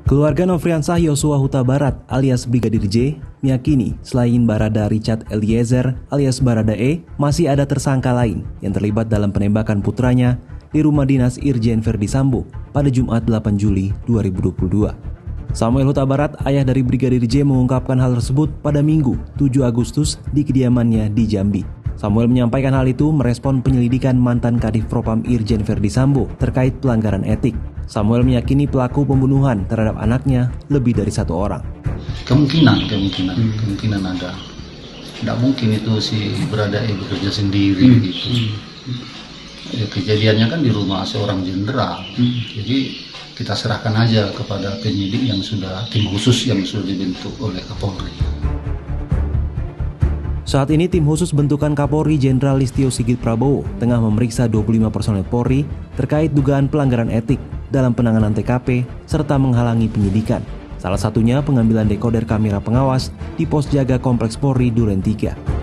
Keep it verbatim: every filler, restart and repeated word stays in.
Keluarga Nofriansah Yosua Huta Barat alias Brigadir J meyakini selain Barada Richard Eliezer alias Barada E, masih ada tersangka lain yang terlibat dalam penembakan putranya di rumah dinas Irjen Verdi Sambo pada Jumat delapan Juli dua ribu dua puluh dua. Samuel Huta Barat, ayah dari Brigadir J, mengungkapkan hal tersebut pada Minggu tujuh Agustus di kediamannya di Jambi. Samuel menyampaikan hal itu merespon penyelidikan mantan Kadif Propam Irjen Verdi Sambo terkait pelanggaran etik. Samuel meyakini pelaku pembunuhan terhadap anaknya lebih dari satu orang. Kemungkinan, kemungkinan, hmm. kemungkinan ada. Tidak mungkin itu si Barada E bekerja sendiri hmm. gitu. Hmm. Ya, kejadiannya kan di rumah seorang jenderal. Hmm. Jadi kita serahkan aja kepada penyidik yang sudah, tim khusus yang sudah dibentuk oleh Kapolri. Saat ini tim khusus bentukan Kapolri Jenderal Listio Sigit Prabowo tengah memeriksa dua puluh lima personel Polri terkait dugaan pelanggaran etik dalam penanganan T K P serta menghalangi penyidikan. Salah satunya pengambilan dekoder kamera pengawas di pos jaga Kompleks Polri Duren tiga.